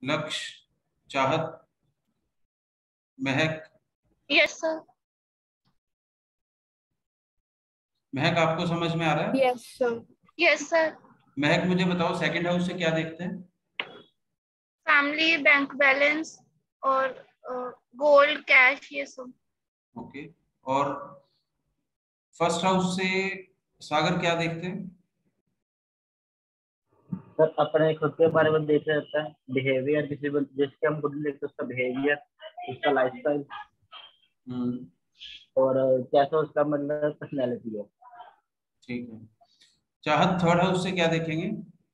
लक्ष्य, Chahat, Mahak. Yes sir. Mahak आपको समझ में आ रहा है? Yes sir. Yes sir. Mahak मुझे बताओ सेकंड हाउस से क्या देखते हैं? फैमिली, बैंक बैलेंस और गोल्ड, कैश, ये सब। ओके। और फर्स्ट हाउस से सागर क्या देखते हैं? सर अपने खुद के बारे में देखा जाता है, बिहेवियर, किसी को जिसके हम खुद देखते हैं उसका बिहेवियर, उसका लाइफस्टाइल और कैसा उसका मतलब पर्सनैलिटी है। ठीक है। चाहत थर्ड हाउस से क्या देखेंगे?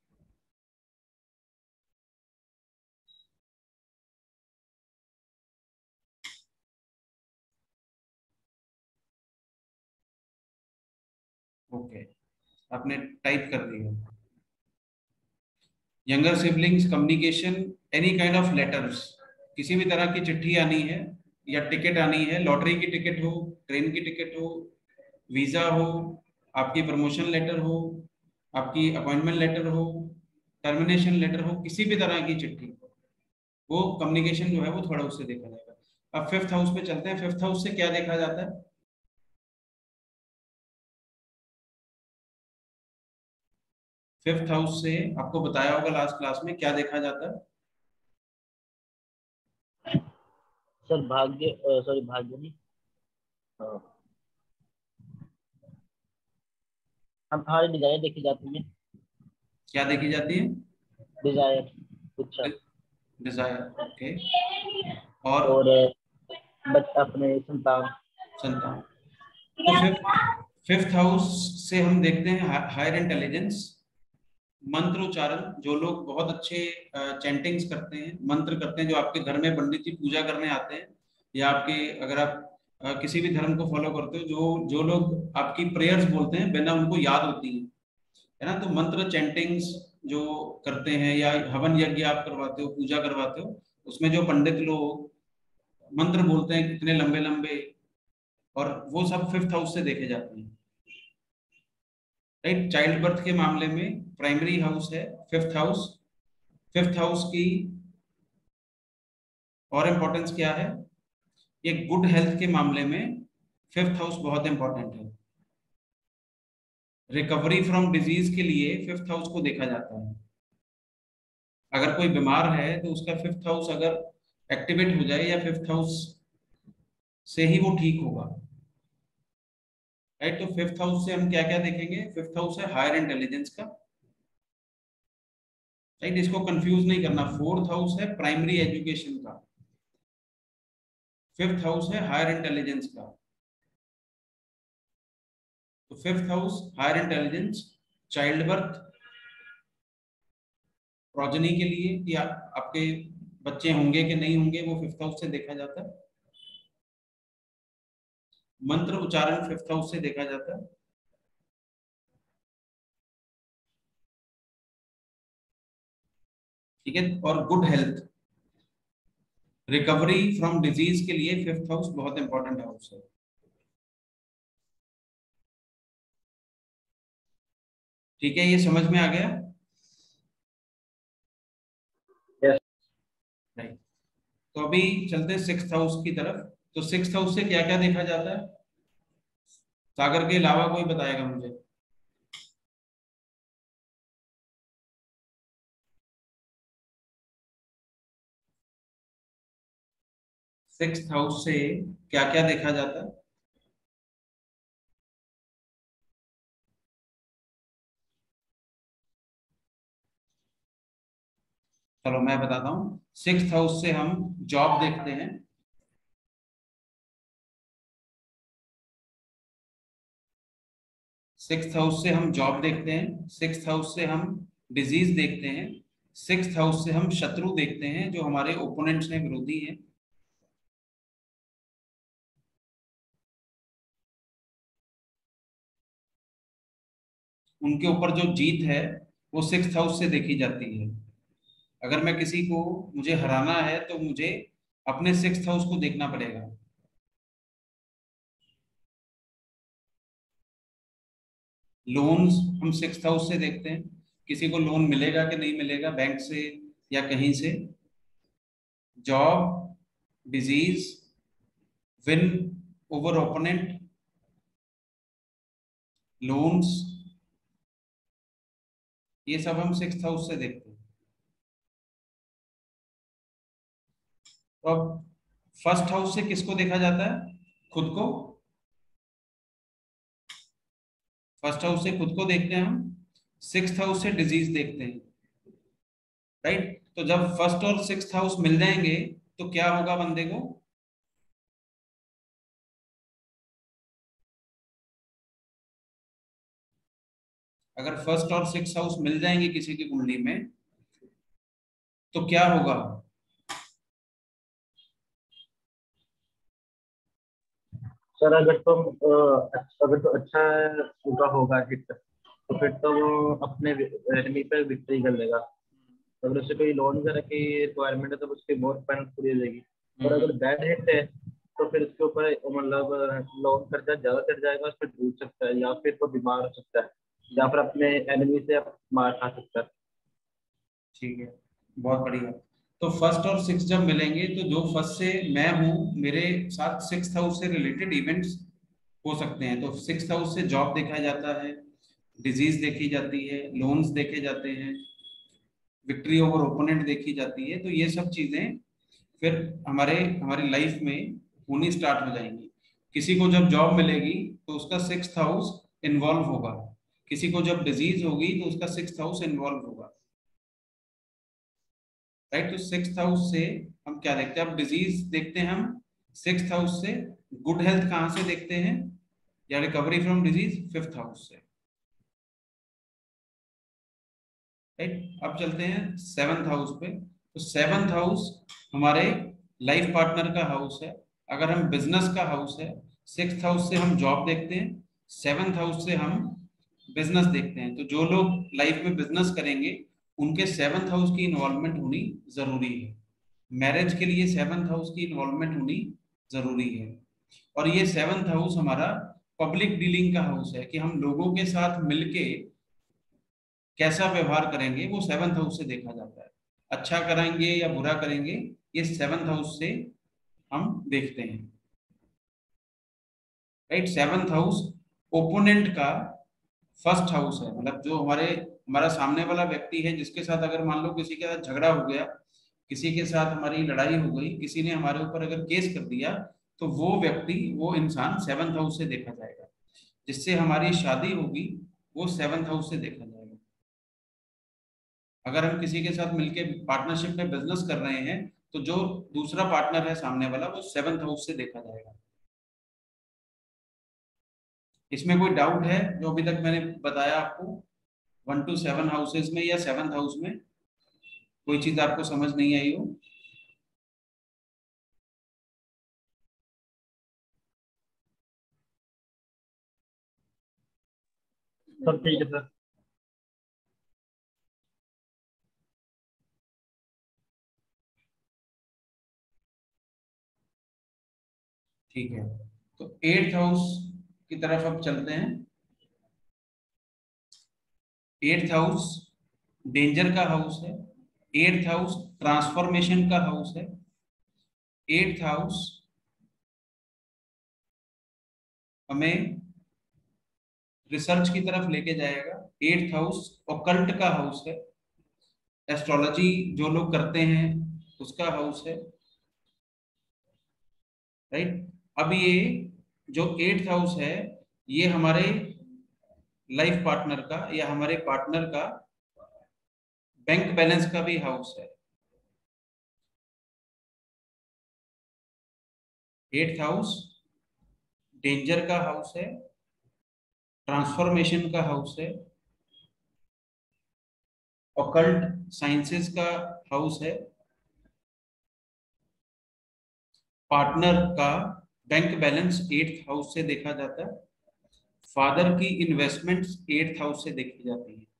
ओके, आपने टाइप कर दिया। Younger siblings, communication, any kind of letters, किसी भी तरह की चिट्ठी आनी है या टिकट आनी है, लॉटरी की टिकट हो, ट्रेन की टिकट हो, वीजा हो, आपकी प्रमोशन लेटर हो, आपकी अपॉइंटमेंट लेटर हो, टर्मिनेशन लेटर हो, किसी भी तरह की चिट्ठी, वो कम्युनिकेशन जो है वो थर्ड हाउस से देखा जाएगा। अब फिफ्थ हाउस पे चलते हैं। फिफ्थ हाउस से क्या देखा जाता है? फिफ्थ हाउस से आपको बताया होगा लास्ट क्लास में क्या देखा जाता है? सर भाग्य, सॉरी भाग्य नहीं, हम हमारी डिजायर देखी जाती है। क्या देखी जाती है? डिजायर, अच्छा। Desire, okay. और अपने संतान। संतान। तो फिफ्थ हाउस से हम देखते हैं हायर इंटेलिजेंस, मंत्र उच्चारण, जो लोग बहुत अच्छे चैंटिंग्स करते हैं, मंत्र करते हैं, जो आपके घर में पंडित जी पूजा करने आते हैं, या आपके, अगर आप किसी भी धर्म को फॉलो करते हो, जो जो लोग आपकी प्रेयर्स बोलते हैं बिना उनको याद होती है ना, तो मंत्र चैंटिंग्स जो करते हैं, या हवन यज्ञ आप करवाते हो, पूजा करवाते हो, उसमें जो पंडित लोग मंत्र बोलते हैं कितने लंबे लंबे, और वो सब फिफ्थ हाउस से देखे जाते हैं। राइट। चाइल्ड बर्थ के मामले में प्राइमरी हाउस है फिफ्थ हाउस। फिफ्थ हाउस की और इंपॉर्टेंस क्या है? ये गुड हेल्थ के मामले में फिफ्थ हाउस बहुत इंपॉर्टेंट है। रिकवरी फ्रॉम डिजीज के लिए फिफ्थ हाउस को देखा जाता है। अगर कोई बीमार है तो उसका फिफ्थ हाउस अगर एक्टिवेट हो जाए, या फिफ्थ हाउस से ही वो ठीक होगा। राइट। तो फिफ्थ हाउस से हम क्या क्या देखेंगे? फिफ्थ हाउस है हायर इंटेलिजेंस का। राइट, इसको कंफ्यूज नहीं करना। फोर्थ हाउस है प्राइमरी एजुकेशन का, फिफ्थ हाउस है हायर इंटेलिजेंस का। तो fifth house higher intelligence, child birth, progeny के लिए कि आपके बच्चे होंगे कि नहीं होंगे, वो फिफ्थ हाउस से देखा जाता है। मंत्र उच्चारण फिफ्थ हाउस से देखा जाता है। ठीक है। और good health, recovery from disease के लिए फिफ्थ हाउस बहुत इंपॉर्टेंट हाउस है। ठीक है, ये समझ में आ गया? राइट। तो अभी चलते हैं सिक्स्थ हाउस की तरफ। तो सिक्स्थ हाउस से क्या क्या देखा जाता है? सागर के अलावा कोई बताएगा मुझे? सिक्स्थ हाउस से क्या क्या देखा जाता है? चलो मैं बताता हूँ। सिक्स्थ हाउस से हम जॉब देखते हैं, सिक्स्थ हाउस से हम जॉब देखते हैं, सिक्स्थ हाउस से हम डिजीज देखते हैं, सिक्स्थ हाउस से हम शत्रु देखते हैं, जो हमारे ओपोनेंट्स हैं, विरोधी हैं। उनके ऊपर जो जीत है वो सिक्स्थ हाउस से देखी जाती है। अगर मैं किसी को, मुझे हराना है तो मुझे अपने सिक्स्थ हाउस को देखना पड़ेगा। लोन्स हम सिक्स्थ हाउस से देखते हैं, किसी को लोन मिलेगा कि नहीं मिलेगा, बैंक से या कहीं से, job, disease, win over opponent, loans, ये सब हम 6th हाउस से देखते हैं। तो अब फर्स्ट हाउस से किसको देखा जाता है? खुद को। फर्स्ट हाउस से खुद को देखते हैं हम, 6th हाउस से डिजीज देखते हैं, राइट। तो जब फर्स्ट और 6th हाउस मिल जाएंगे तो क्या होगा बंदे को? अगर फर्स्ट और 6th हाउस मिल जाएंगे किसी की कुंडली में तो क्या होगा? सर अगर तो अच्छा उनका होगा हिट, तो फिर तो वो अपने एनिमी पे विक्ट्री कर लेगा। अगर उसे कोई लोन वगैरह की रिक्वायरमेंट है तो उसकी बहुत फाइनेंस पूरी हो जाएगी। और अगर बैड हिट है तो फिर उसके ऊपर मतलब लोन कर्जा ज्यादा चढ़ जाएगा, उस पर डूब सकता है, या फिर वो बीमार हो सकता है, या फिर अपने एनिमी से मार खा सकता है। ठीक है, बहुत बढ़िया। तो फर्स्ट और 6th जब मिलेंगे तो जो फर्स्ट से मैं हूँ, मेरे साथ 6th हाउस से रिलेटेड इवेंट्स हो सकते हैं। तो 6th हाउस से जॉब देखा जाता है, डिजीज देखी जाती है, लोन्स देखे जाते हैं, विक्ट्री ओवर ओपोनेंट देखी जाती है। तो ये सब चीजें फिर हमारी लाइफ में होनी स्टार्ट हो जाएंगी। किसी को जब जॉब मिलेगी तो उसका 6th हाउस इन्वॉल्व होगा, किसी को जब डिजीज होगी तो उसका 6th हाउस इन्वॉल्व होगा, राइट। तो 6th हाउस से हम क्या देखते हैं? अब डिजीज देखते हैं हम 6th हाउस से। गुड हेल्थ कहाँ से देखते हैं, या recovery from disease 5th house से, राइट। अब चलते हैं 7th हाउस पे। तो 7th हाउस हमारे लाइफ पार्टनर का हाउस है। अगर हम बिजनेस का हाउस है, 6th हाउस से हम जॉब देखते हैं, 7th हाउस से हम बिजनेस देखते हैं। तो जो लोग लाइफ में बिजनेस करेंगे उनके 7th हाउस की इन्वॉल्वमेंट होनी जरूरी है। मैरिज के लिए 7th हाउस की इन्वॉल्वमेंट होनी जरूरी है। और ये 7th हाउस हमारा पब्लिक डीलिंग का हाउस है, कि हम लोगों के साथ मिलके कैसा व्यवहार करेंगे वो 7th हाउस से देखा जाता है। अच्छा करेंगे या बुरा करेंगे, ये 7th हाउस से हम देखते हैं, राइट। 7th हाउस ओपोनेंट का फर्स्ट हाउस है। मतलब जो हमारा सामने वाला व्यक्ति है, जिसके साथ अगर मान लो किसी के साथ झगड़ा हो गया, किसी के साथ हमारी लड़ाई हो गई, किसी ने हमारे ऊपर अगर केस कर दिया, तो वो व्यक्ति, वो इंसान 7th हाउस से देखा जाएगा। जिससे हमारी शादी होगी वो 7th हाउस से देखा जाएगा। अगर हम किसी के साथ मिलके पार्टनरशिप में बिजनेस कर रहे हैं तो जो दूसरा पार्टनर है सामने वाला, वो 7th हाउस से देखा जाएगा। इसमें कोई डाउट है जो अभी तक मैंने बताया आपको? 1 to 7 हाउसेज में या 7th हाउस में कोई चीज आपको समझ नहीं आई हो? सब ठीक है सर। ठीक है, तो 8th हाउस की तरफ अब चलते हैं। 8th हाउस डेंजर का हाउस है। 8th हाउस ट्रांसफॉर्मेशन का हाउस है। 8th हाउस हमें रिसर्च की तरफ लेके जाएगा। 8th हाउस ऑकल्ट का हाउस है। एस्ट्रोलॉजी जो लोग करते हैं उसका हाउस है, राइट। अब ये जो 8th हाउस है, ये हमारे लाइफ पार्टनर का या हमारे पार्टनर का बैंक बैलेंस का भी हाउस है। 8th हाउस डेंजर का हाउस है, ट्रांसफॉर्मेशन का हाउस है, ऑकल्ट साइंसेस का हाउस है, पार्टनर का बैंक बैलेंस 8th हाउस से देखा जाता है, फादर की इन्वेस्टमेंट्स 8th हाउस से देखी जाती है।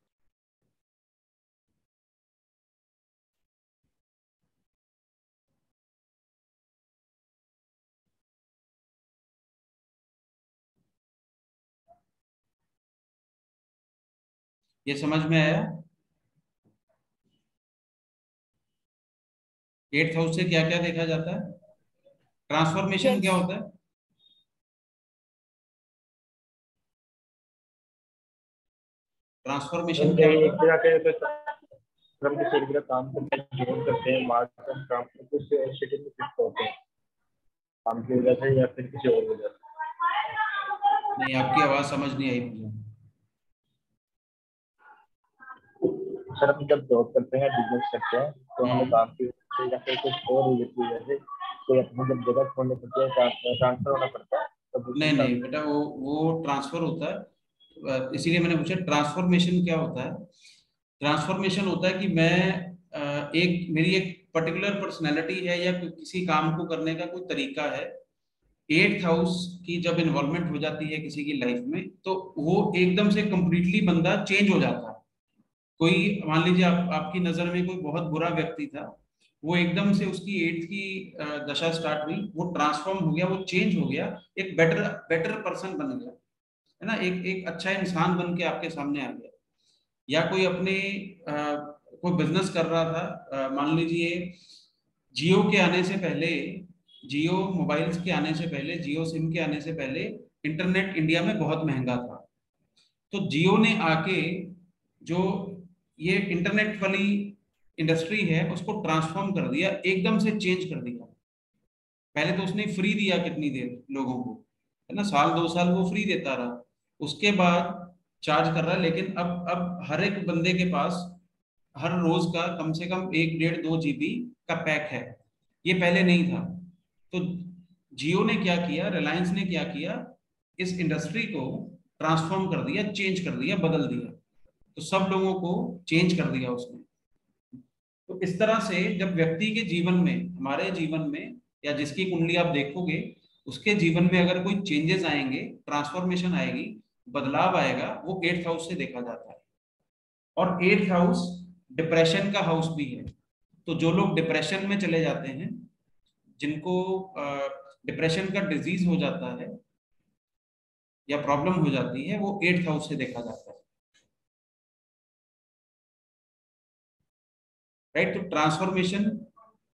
ये समझ में आया? 8th हाउस से क्या क्या देखा जाता है? ट्रांसफॉर्मेशन क्या होता है? ट्रांसफॉर्मेशन क्या होता है? हम किसी एक जगह काम करते हैं, जॉब करते हैं, वहाँ से हम काम करते हैं, किसी और सिटी में शिफ्ट होते हैं काम की वजह से या फिर किसी और वजह से। नहीं, आपकी आवाज समझ नहीं आई मुझे। सर हम जब जॉब करते हैं, बिजनेस करते हैं, तो हमें काम की वजह से या फिर कुछ और वजह की वजह से कोई अपनी जब जगह छोड़नी पड़ती है, ट्रांसफर होना पड़ता है, तो नहीं नहीं बेटा, वो ट्रांसफर होता है, इसीलिए मैंने पूछा ट्रांसफॉर्मेशन क्या होता है। ट्रांसफॉर्मेशन होता है कि मैं एक मेरी एक पर्टिकुलर पर्सनैलिटी है या किसी काम को करने का कोई तरीका है। 8th हाउस की जब इन्वॉल्वमेंट हो जाती है किसी की लाइफ में, तो वो एकदम से कंप्लीटली बंदा चेंज हो जाता है। कोई मान लीजिए आपकी नजर में कोई बहुत बुरा व्यक्ति था, वो एकदम से उसकी 8th की दशा स्टार्ट हुई, वो ट्रांसफॉर्म हो गया, वो चेंज हो गया, एक बेटर बेटर पर्सन बन गया, है ना, एक एक अच्छा इंसान बन के आपके सामने आ गया। या कोई अपने कोई बिजनेस कर रहा था, मान लीजिए जियो के आने से पहले, जियो मोबाइल्स के आने से पहले, जियो सिम के आने से पहले इंटरनेट इंडिया में बहुत महंगा था। तो जियो ने आके जो ये इंटरनेट वाली इंडस्ट्री है उसको ट्रांसफॉर्म कर दिया, एकदम से चेंज कर दिया। पहले तो उसने फ्री दिया कितनी देर लोगों को, है ना, साल 2 साल वो फ्री देता रहा, उसके बाद चार्ज कर रहा है। लेकिन अब हर एक बंदे के पास हर रोज का कम से कम 1, 1.5, 2 GB का पैक है। ये पहले नहीं था। तो जियो ने क्या किया, रिलायंस ने क्या किया, इस इंडस्ट्री को ट्रांसफॉर्म कर दिया, चेंज कर दिया, बदल दिया। तो सब लोगों को चेंज कर दिया उसने। तो इस तरह से जब व्यक्ति के जीवन में, हमारे जीवन में, या जिसकी कुंडली आप देखोगे उसके जीवन में अगर कोई चेंजेस आएंगे, ट्रांसफॉर्मेशन आएगी, बदलाव आएगा, वो 8th हाउस से देखा जाता है। और 8th हाउस डिप्रेशन का हाउस भी है। तो जो लोग डिप्रेशन में चले जाते हैं, जिनको डिप्रेशन का डिजीज हो जाता है या प्रॉब्लम हो जाती है, वो 8th हाउस से देखा जाता है। राइट। तो ट्रांसफॉर्मेशन